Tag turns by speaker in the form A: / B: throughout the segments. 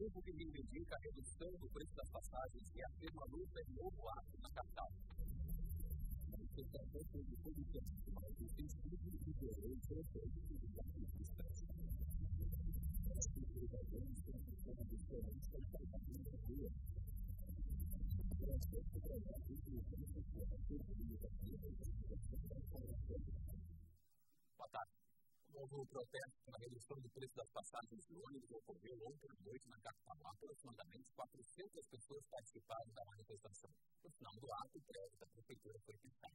A: grupo que reivindica a redução do preço das passagens e afirma a luta em novo ato na capital. A manifestação foi de todo o tempo, mas o sentido de violência foi de distância. As culturas estão ficando diferentes da capital da rua. Boa tarde. Houve um protesto na redução do preço das passagens de ônibus ocorreu ontem à noite na capital. Aproximadamente 400 pessoas participaram da manifestação. No final do ato, o prédio da prefeitura foi fechado.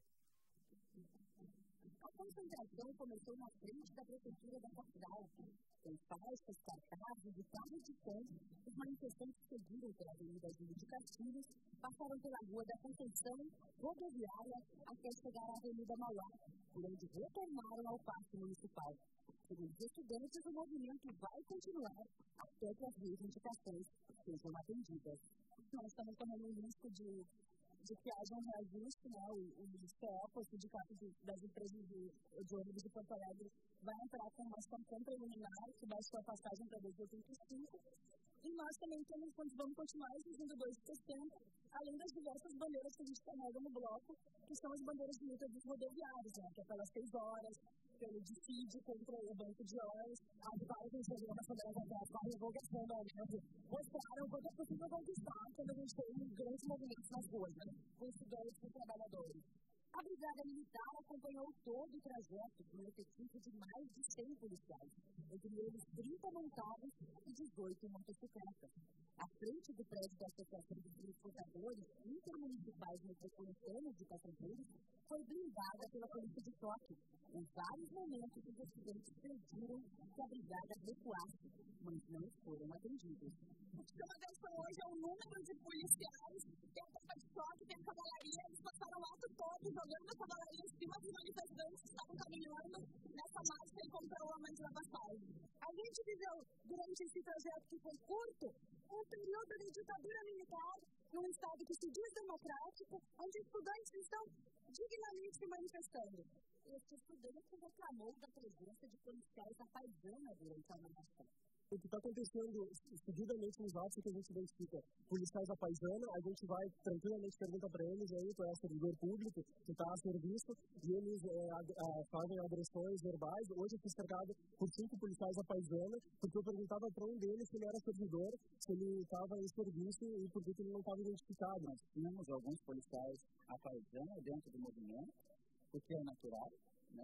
B: A concentração começou na frente da prefeitura da capital. Com faixas, cartazes e carros de som, os manifestantes seguiram pela Avenida Júlio de Castilhos, passaram pela Rua da Conceição, rodoviária, até chegar à Avenida Mauá, por onde retornaram ao Parque Municipal. Segundo os estudantes, o movimento vai continuar até que as reivindicações sejam atendidas. Nós estamos tomando um risco de que haja um reajuste, né? O CEP, o Sindicato das Empresas de Ônibus de Porto Alegre, vai entrar com uma ação preliminar que baixou a passagem para 2,85. E nós também vamos continuar exigindo 2%, além das diversas bandeiras que a gente carrega no bloco, que são as bandeiras de luta dos rodoviários, né? Que é pelas 6 horas, pelo dissídio contra o banco de horas, as várias problemas sobre a revogação da ordem, mostraram o quanto é possível conquistar quando a gente tem grandes movimentos nas ruas, né? Com estudantes e trabalhadores. A Brigada Militar acompanhou todo o trajeto com um efetivo de mais de 100 policiais, entre eles 30 montados e 18 motocicletas. À frente do prédio da Associação dos Transportadores Intermunicipais Metropolitanos de Passageiros foi blindada pela Polícia de Choque. Em vários momentos, os estudantes pediram que a brigada recuasse, mas não foram atendidos. O que chama atenção hoje é o número de policiais, tem a tropa de choque, tem a cavalaria, eles passaram o ato todo jogando a cavalaria em cima dos manifestantes que estavam caminhando nessa marcha contra o aumento da passagem. A gente viveu, durante esse trajeto que foi curto, um período de ditadura militar num estado que se diz democrático, onde estudantes estão dignamente se manifestando. Este estudante reclamou da presença de policiais da paisana durante a marcha.
C: O que está acontecendo seguidamente nos atos que a gente identifica policiais da paisana, a gente vai tranquilamente perguntar para eles, aí tu é servidor público, tu está a serviço, e eles fazem agressões verbais. Hoje eu fui cercado por 5 policiais da paisana, porque eu perguntava para um deles se ele era servidor, se ele estava em serviço e por que ele não estava identificado.
D: Nós tínhamos alguns policiais à paisana dentro do movimento, o que é natural, né?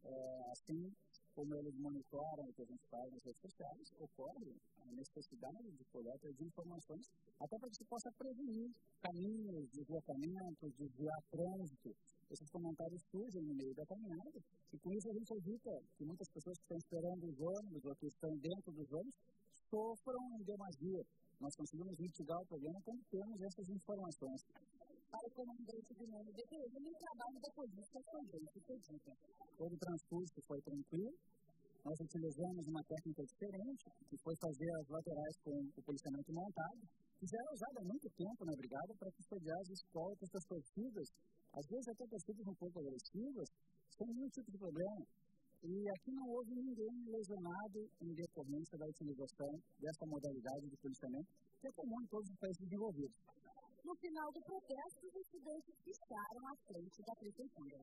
D: Assim como eles monitoram o que a gente faz nas redes sociais, ocorre a necessidade de coleta de informações, até para que se possa prevenir caminhos, deslocamentos, desviar trânsito. Esses comentários surgem no meio da caminhada, e com isso a gente evita que muitas pessoas que estão esperando os ônibus ou que estão dentro dos ônibus sofram em demasia. Nós conseguimos mitigar o problema quando temos essas informações.
B: Para o comandante do nome do o trabalho da polícia também se dedica.
D: Todo o transcurso foi tranquilo. Nós utilizamos uma técnica diferente, que foi fazer as laterais com o policiamento montado, que já é usada há muito tempo na brigada para custodiar as escoltas das torcidas, às vezes até torcidas um pouco agressivas, sem nenhum tipo de problema. E aqui não houve ninguém lesionado em decorrência da utilização dessa modalidade de policiamento, que é comum em todos os países desenvolvidos.
B: No final do protesto, os estudantes ficaram à frente da prefeitura.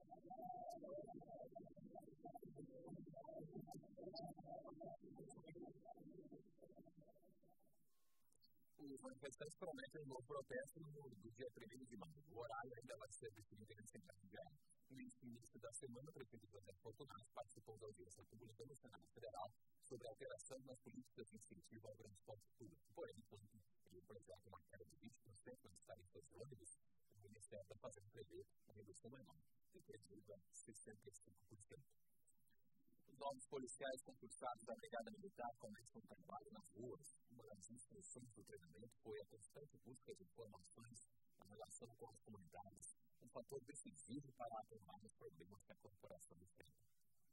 A: Os manifestantes prometem um novo protesto no dia 1º de maio. O horário ainda vai ser definido em Assembleia Geral. No início da semana, o prefeito José Fortunato participou da audiência pública no Senado Federal sobre a alteração nas políticas de incentivo ao transporte público. Porém, enquanto ele projeta uma queda de 20% nas tarifas de ônibus, o Ministério está fazendo prever uma redução menor, de 3,65%. Os novos policiais concursados da Brigada Militar começam o trabalho nas ruas. Uma das instruções do treinamento foi a constante busca de informações na relação com as comunidades, um fator decisivo para atenuar os problemas que a corporação enfrenta.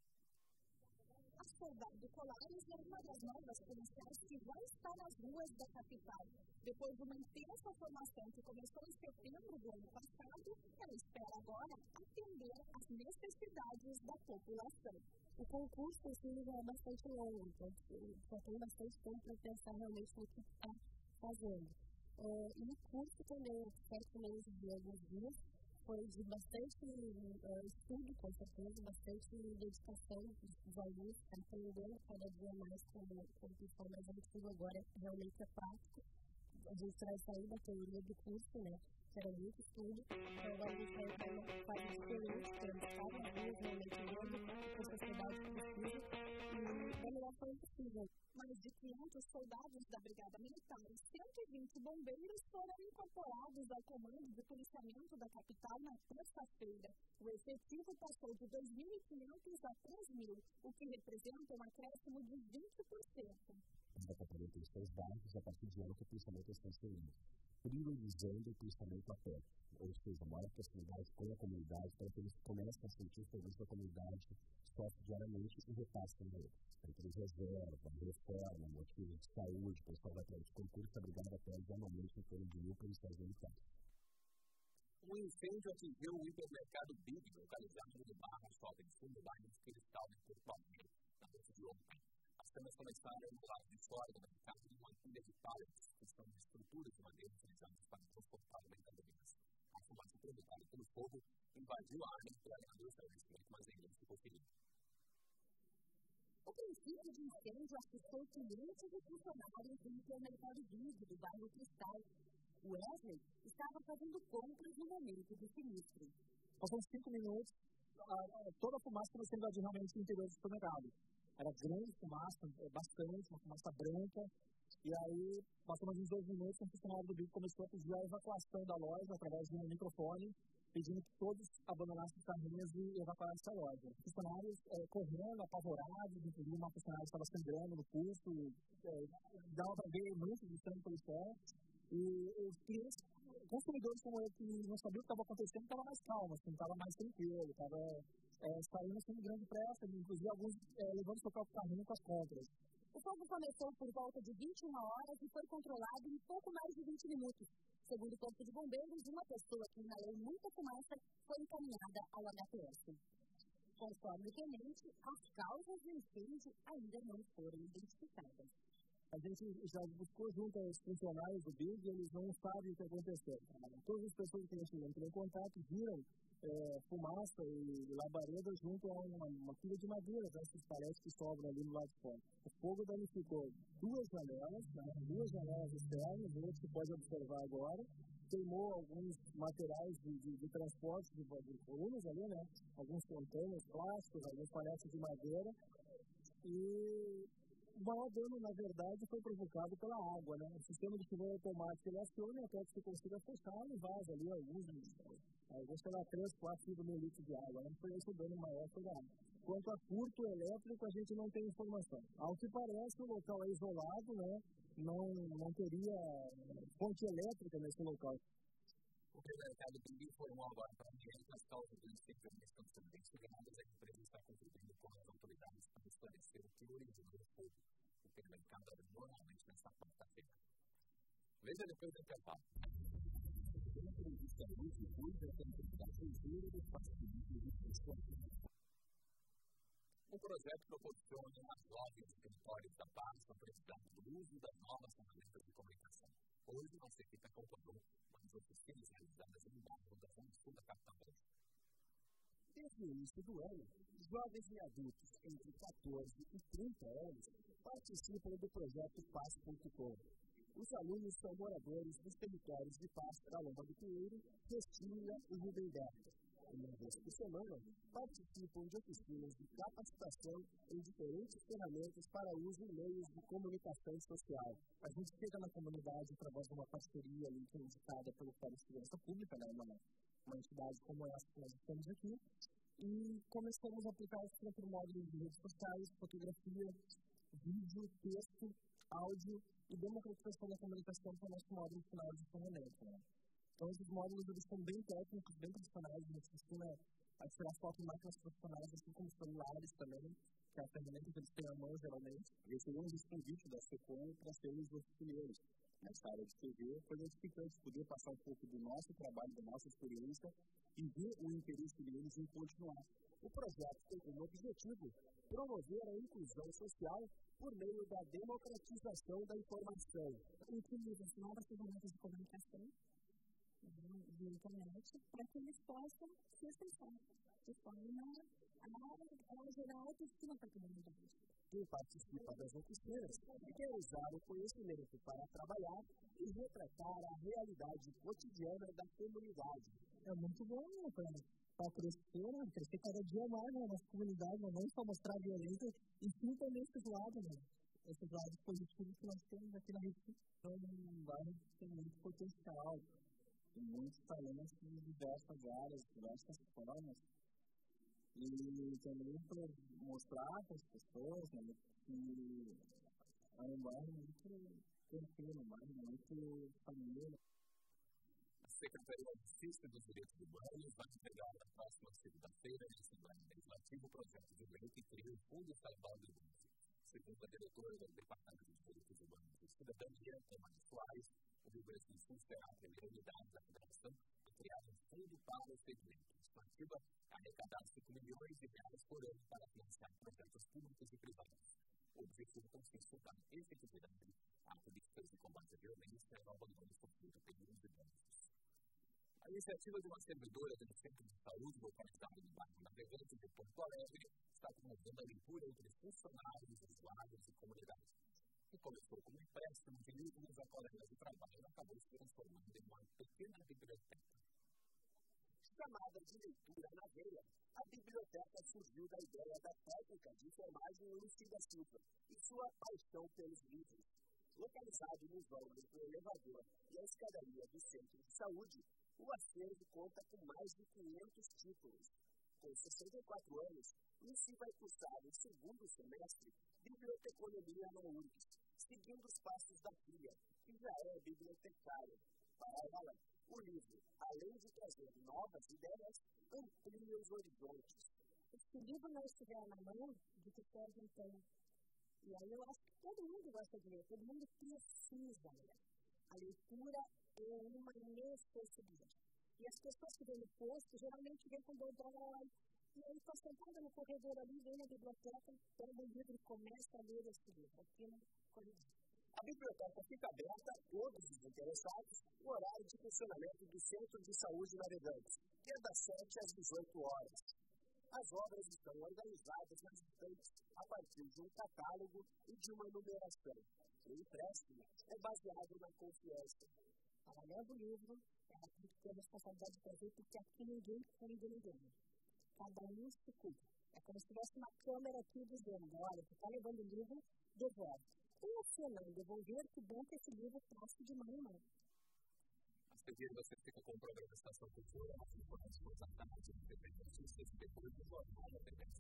B: A Soldado Colares é uma das novas policiais que já está nas ruas da capital. Depois de uma intensa formação que começou em setembro do ano passado, ela espera agora atender às necessidades da população. O concurso, assim, já é bastante longo, então já tem bastante tempo para pensar realmente no que está fazendo. E o curso também, certamente, de alguns dias, foi de bastante estudo, com certeza, bastante dedicação dos alunos, aprendendo cada dia mais como o pessoal mais antigo agora realmente é prático. A gente vai sair da teoria do curso, né, que era muito estudo, então agora a gente vai entrar em uma fase diferente, que é cada vez realmente vendo o que a sociedade precisa e da melhor forma possível.
E: Mais de 500 soldados da Brigada Militar e 120 bombeiros foram incorporados ao comando de policiamento da capital na terça-feira. O efetivo passou de 2.500 a 3.000, o que representa um acréscimo de 20%.
F: Da companhia tem seus dados, a partir de ano que o policiamento está sendo priorizando o policiamento a pé, ou seja, maior proximidade com a comunidade, para que eles comecem a sentir o serviço da comunidade, sofre diariamente e repassam a eles. Entre reserva, reforma, motivos de saúde, pessoal da atrás de concurso, a Brigada pede anualmente em torno de 1.000 policiais militares.
A: Um incêndio atingiu o hipermercado Big, localizado no Barra Shopping Sul, no bairro de Cristal, em Porto Alegre, na noite de ontem. As câmeras começaram no lado de fora do mercado em uma pilha de pallets, que são estruturas de madeira utilizadas para transportar mercadorias. A fumaça provocada pelo fogo invadiu a área entre a indústria, mas ainda ficou ferido.
B: O princípio de incêndio assustou clientes e funcionários do hipermercado Big, do bairro Cristal. O Wesley estava fazendo compras no momento do sinistro.
C: Passou uns 5 minutos, toda a fumaça começou a invadir realmente o interior do supermercado. Era grande fumaça, bastante, uma fumaça branca. E aí, passou mais uns 2 minutos, um funcionário do Big começou a pedir a evacuação da loja através de um microfone, pedindo que todos abandonassem as carrinhas e evacuassem a loja. Os funcionários correndo, apavorados, inclusive uma funcionária estava sangrando no pulso, dava para ver muito de sangue pelo chão. E os clientes, consumidores como eu, que não sabiam o que estava acontecendo, estavam mais calmos, estavam mais tranquilos, estavam saindo sem grande pressa, inclusive alguns levando seu próprio carrinho com as compras.
B: O fogo começou por volta de 21 horas e foi controlado em pouco mais de 20 minutos. Segundo o Corpo de Bombeiros, uma pessoa que inalou muita fumaça foi encaminhada ao HPS. Conforme o tenente, as causas do incêndio ainda não foram identificadas.
C: A gente já buscou junto aos funcionários do Big e eles não sabem o que aconteceu. Todas as pessoas que a gente entrou em contato viram fumaça e labareda junto a uma pilha de madeira, esses paletes que sobram ali no lado de fora. O fogo danificou 2 janelas externas, a gente pode observar agora, queimou alguns materiais de transporte de volumes ali, né? Alguns contêineres plásticos, alguns paletes de madeira e o maior dano, na verdade, foi provocado pela água, né? O sistema de chuveiro automático ele aciona até que você consiga fechar e vaza ali alguns, sei lá, 3, 4, 5 mil litros de água, né? Foi esse o dano maior foi da água. Quanto a furto elétrico, a gente não tem informação. Ao que parece, o local é isolado, né? Não teria fonte elétrica nesse local.
A: O hipermercado Big informou agora para a gente as causas do incêndio estão sendo investigadas. A empresa está contribuindo com as autoridades para esclarecer o que originou o fogo. O hipermercado abre normalmente nesta quarta-feira. Veja depois do intervalo. Uma entrevista hoje cuida da cultura do facilite de transporte. O projeto proporciona as lojas e territórios da paz para precisar do uso das novas ferramentas de comunicação. Hoje, nossa equipe acompanhou as oficinas realizadas no bairro da Zona Sul da capital.
F: Desde o início do ano, jovens e adultos entre 14 e 30 anos participam do projeto Paz.com. Os alunos são moradores dos territórios de Paz da Lomba do Pinheiro, Restinga e Rubem Berta. Uma vez por semana, participam de oficinas de capacitação em diferentes ferramentas para uso em meios de comunicação social.
C: A gente chega na comunidade através de uma parceria ali, que é indicada pelo Fórum de Segurança Pública, né, uma entidade como essa que nós estamos aqui, e começamos a aplicar os próprios módulos de redes sociais, fotografia, vídeo, texto, áudio e democratização da comunicação para o nosso módulo final de ferramenta. Né? Então, esses módulos eles são bem técnicos, bem profissionais, a gente ensina a tirar foto em máquinas profissionais, assim como celulares também, que é a ferramenta que eles têm à mão, geralmente. Recebemos esse convite da SECOM para sermos oficiais. Nessa área de TV, foi gratificante poder passar um pouco do nosso trabalho, da nossa experiência e ver o interesse deles em continuar.
F: O projeto tem como objetivo promover a inclusão social por meio da democratização da informação.
B: Utiliza as novas ferramentas de comunicação via internet para que eles possam se expressar de forma a gerar autoestima para a comunidade.
F: Quem participa das oficinas quer usar o conhecimento para trabalhar e retratar a realidade cotidiana da comunidade.
C: É muito bom, para crescer cada dia mais na nossa comunidade, não só mostrar a violência, e sim também esses lados positivos que nós temos aqui na região.
D: É um bairro que tem muito potencial, tem muitos talentos de diversas áreas, diversas formas. E também para mostrar para as pessoas, né, que é um bairro muito tranquilo, um bairro muito família.
A: A Secretaria de Justiça e dos Direitos Humanos vai entregar na próxima segunda-feira na Assembleia Legislativa o projeto de lei que cria o Fundo Estadual de Denúncia. Segundo a diretora do Departamento de Direitos Humanos e Cidadania, Emma Soares, o Rio Grande do Sul será a primeira unidade da Federação a criar um fundo para o segmento. A estimativa é arrecadar R$5 milhões por ano para financiar projetos públicos e privados. O objetivo consiste em dar efetividade a políticas de combate à violência e ao abandono sofrido pelos idosos. A iniciativa de uma servidora do Centro de Saúde localizado no bairro Navegante de Porto Alegre está promovendo a leitura entre funcionários, usuários e comunidade. Que começou como empréstimo de livros a colegas de trabalho e acabou se transformando em uma pequena biblioteca.
F: Chamada de leitura na veia, a biblioteca surgiu da ideia da técnica de enfermagem Lucy da Silva e sua paixão pelos livros. Localizado nos órgãos do elevador e a escadaria do Centro de Saúde, o acervo conta com mais de 500 títulos. Com 64 anos, Lucy vai cursar o segundo semestre Biblioteconomia na URGS, seguindo os passos da filha, que já é bibliotecária. Para ela, o livro, além de trazer novas ideias, amplia os horizontes.
B: Se o livro não estiver na mão, de que serve então? E aí eu acho que todo mundo gosta de ler, todo mundo precisa ler. A leitura é uma necessidade. E as pessoas que vêm no posto, geralmente vêm com dodói. E aí está sentada no corredor ali, vem na biblioteca, pega o livro e começa a ler esse livro. Aqui no corredor.
F: A biblioteca fica aberta a todos os interessados no horário de funcionamento do Centro de Saúde Navegantes, que é das 7 às 18 horas. As obras estão organizadas nas estantes a partir de um catálogo e de uma numeração. O empréstimo é baseado na confiança.
B: Ela leva o livro, ela tem que ter a responsabilidade de fazer, porque aqui ninguém cuida de ninguém. Cada um se cuida. É como se tivesse uma câmera aqui dizendo, olha, você está levando o livro, devolve. Ou se não devolver, que bom que esse livro passe de mão em mão.
A: A seguir, você fica com o programa Estação Cultura, com as coisas da tarde, independente, depois do jornal, independente.